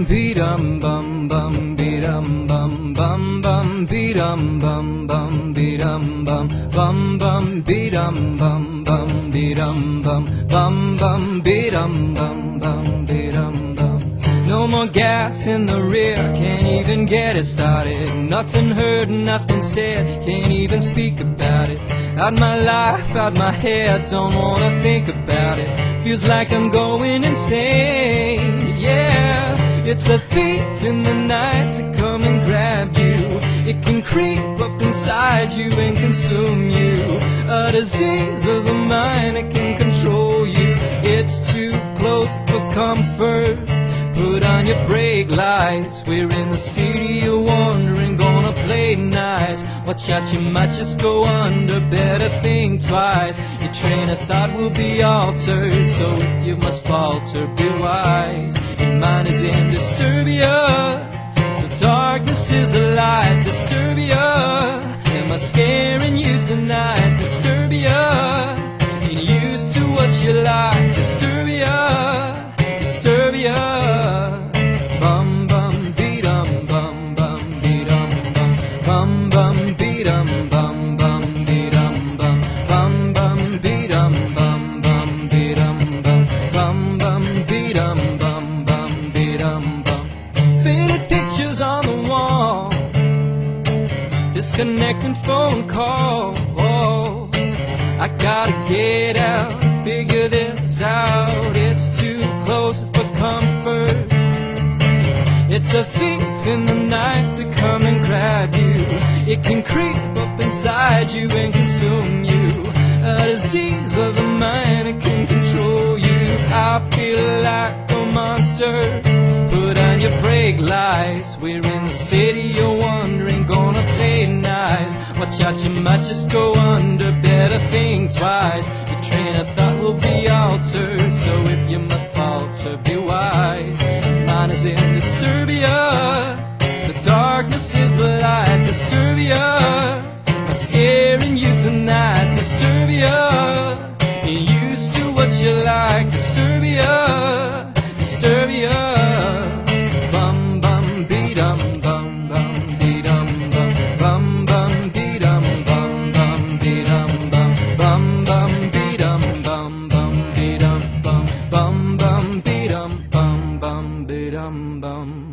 bum be dum bum bum be dum bum bum bum be dum bum bum be dum bum bum bum be dum bum bum be dum bum bum bum be dum bum bum be dum bum. No more gas in the rear, can't even get it started. Nothing heard, nothing said, can't even speak about it. Out my life, out my head, don't wanna think about it. Feels like I'm going insane, yeah. It's a thief in the night to come and grab you. It can creep up inside you and consume you. A disease of the mind, it can control you. It's too close for comfort. Put on your brake lights, we're in the city, you're wandering, gonna play nice. Watch out, you might just go under, better think twice. Your train of thought will be altered, so if you must falter, be wise. Your mind is in Disturbia, so darkness is a light. Disturbia, am I scaring you tonight? Disturbia, ain't used to what you like. Disturbia, Disturbia, bum bum be dum bum bum be dum bum bum bum be dum bum bum be dum bum bum bum be dum bum bum be dum bum bum be dum bum bum be dum bum. Faded pictures on the wall, disconnecting phone calls. I gotta get out, figure this out. It's too close for comfort. It's a thief in the night to come and grab you. It can creep up inside you and consume you. A disease of the mind, it can control you. I feel like a monster. Put on your brake lights, we're in the city, you're wandering, gonna play nice. Watch out, you might just go under, better think twice. Your train of thought will be altered, so if you must falter, be wise. Mine is in Disturbia, so darkness is the light. Disturbia, I'm scaring you tonight. Disturbia, ain't used to what you like. Disturbia, Disturbia, bum bum be dum bum bum be dum bum bum bum be dum bum bum be dum bum bum be dum bum bum be dum bum bum be dum bum bum be dum bum.